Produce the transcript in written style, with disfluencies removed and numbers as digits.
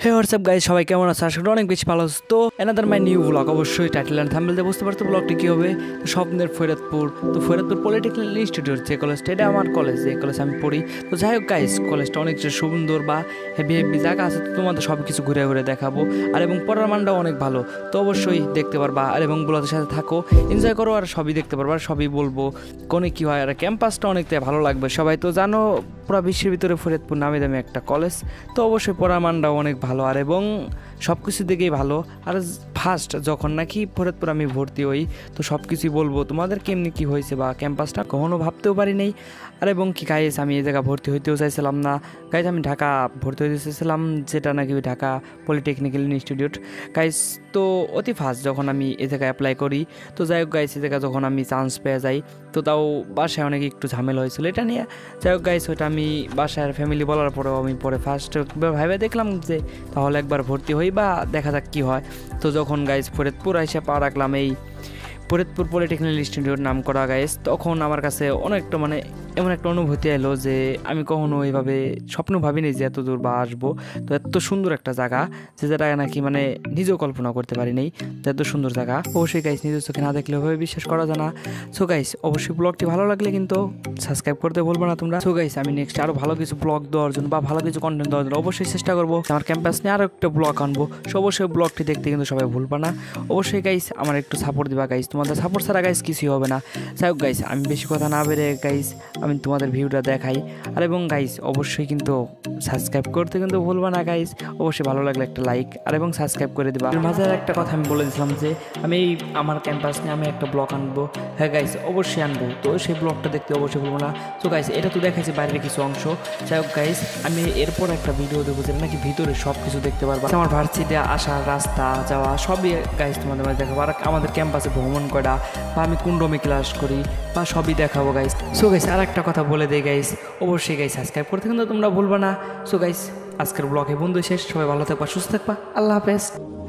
হে WhatsApp guys, সবাই কেমন আছে? আসলে অনেক বেশি ভালো আছে। তো অ্যানাদার মাই নিউ ব্লগ। অবশ্যই টাইটেল এন্ড থাম্বনেল দিয়ে বুঝতে পারছো ব্লগটি কী হবে। তো স্বপ্নের ফরিদপুর, তো ফরিদপুর পলিটেকনিক ইনস্টিটিউট যে কলেজটা, এটা আমার কলেজ, যে কলেজে আমি পড়ি। তো যাই হোক গাইস, কলেজটা অনেক সুন্দর বা হেভি হেভি জায়গা আছে। তো তোমাদের সব কিছু ঘুরে ঘুরে দেখাবো। আর এবং পড়ার মানটাও অনেক ভালো, তো অবশ্যই দেখতে পারবা। আর এবং ব্লগের সাথে থাকো, এনজয় করো, আর সবই দেখতে পারবা, আর সবই বলবো কোনে কী হয়। আর ক্যাম্পাসটা অনেকটাই ভালো লাগবে। সবাই তো জানো পুরো বিশ্বের ভিতরে ফরিদপুর নামে দামি একটা কলেজ। তো অবশ্যই পড়ার মানটাও অনেক ভালো, আর এবং সব কিছু দিকেই ভালো। আর ফার্স্ট যখন নাকি ফরিদপুর আমি ভর্তি হই, তো সব কিছুই বলবো তোমাদের কেমনি কী হয়েছে, বা ক্যাম্পাসটা কখনো ভাবতেও পারি নাই। আর এবং কি গাইস, আমি এই জায়গা ভর্তি হইতেও চাইছিলাম না গাইস। আমি ঢাকা ভর্তি হইতে চাইছিলাম, যেটা নাকি ঢাকা পলিটেকনিক্যাল ইনস্টিটিউট গাইস। তো অতি ফার্স্ট যখন আমি এই জায়গায় অ্যাপ্লাই করি, তো যাই হোক গাইস, এই জায়গা যখন আমি চান্স পেয়ে যাই, তো তাও বাসায় অনেক একটু ঝামেলা হয়েছিল এটা নিয়ে। যাই হোক গাইস, ওইটা আমি বাসায় ফ্যামিলি বলার পরেও আমি পরে ফার্স্ট ভাইবে দেখলাম যে তাহলে একবার ভর্তি হই বা দেখা যাক কী হয়। তো যখন গাইস ফরিদপুর এসে পা রাখলাম, এই ফরিদপুর পলিটেকনিক্যাল ইনস্টিটিউট নাম করা গাইস, তখন আমার কাছে অনেকটা এমন একটা অনুভূতি এলো যে আমি কখনো এইভাবে স্বপ্ন ভাবিনি যে এত দূর বা আসবো। তো এত সুন্দর একটা জায়গা, যে জায়গা নাকি নিজেও কল্পনা করতে পারিনি। তো এত সুন্দর জায়গা অবশ্যই গাইস নিজের চোখে না দেখলে ওইভাবে বিশ্বাস করা যায় না। সো গাইস, অবশ্যই ব্লগটি ভালো লাগলে কিন্তু সাবস্ক্রাইব করতে বলবো না তোমরা। সো গাইস, আমি নেক্সট আরও ভালো কিছু ব্লগ দেওয়ার জন্য বা ভালো কিছু কন্টেন্ট দেওয়ার জন্য অবশ্যই চেষ্টা করবো। আমার ক্যাম্পাস নিয়ে আরও একটা ব্লগ আনবো। সো অবশ্যই ব্লগটি দেখতে কিন্তু সবাই ভুলবা না। অবশ্যই গাইস আমার একটু সাপোর্ট দিবা গাইস, তোমাদের সাপোর্ট ছাড়া গাইস কিছুই হবে না। যাই হোক গাইস, আমি বেশি কথা না বেড়ে গাইস আমি তোমাদের ভিউটা দেখাই। আর এবং গাইস অবশ্যই কিন্তু সাবস্ক্রাইব করতে কিন্তু ভুলবা না গাইস। অবশ্যই ভালো লাগলে একটা লাইক আর এবং সাবস্ক্রাইব করে দিবা। এর মাঝে একটা কথা আমি বলে দিয়েছিলাম যে আমি আমার ক্যাম্পাস নিয়ে আমি একটা ব্লগ আনবো। হ্যাঁ গাইস, অবশ্যই আনবো। তো সেই ব্লগটা দেখতে অবশ্যই ভুলবো না। তো গাইস, এটা তো দেখাইছে বাইরের কিছু অংশ। যাই হোক গাইস, আমি এরপর একটা ভিডিও দেবো যেটা নাকি ভিতরে সব কিছু দেখতে পারবা। আমার ভার্সিটিতে আসার রাস্তা যাওয়া সবই গাইস তোমাদের মাঝে দেখাবো। আর আমাদের ক্যাম্পাসে ভ্রমণ করা বা আমি কোন রুমে ক্লাস করি বা সবই দেখাবো গাইস। সো গাইস, আর একটা কথা বলে দেই গাইস, অবশ্যই গাইস সাবস্ক্রাইব করতে কিন্তু তোমরা ভুলবা না। সো গাইস, আজকের ব্লগে বন্ধু শেষ। সবাই ভালো থাকবা, সুস্থ থাকবা, আল্লাহ হাফেজ।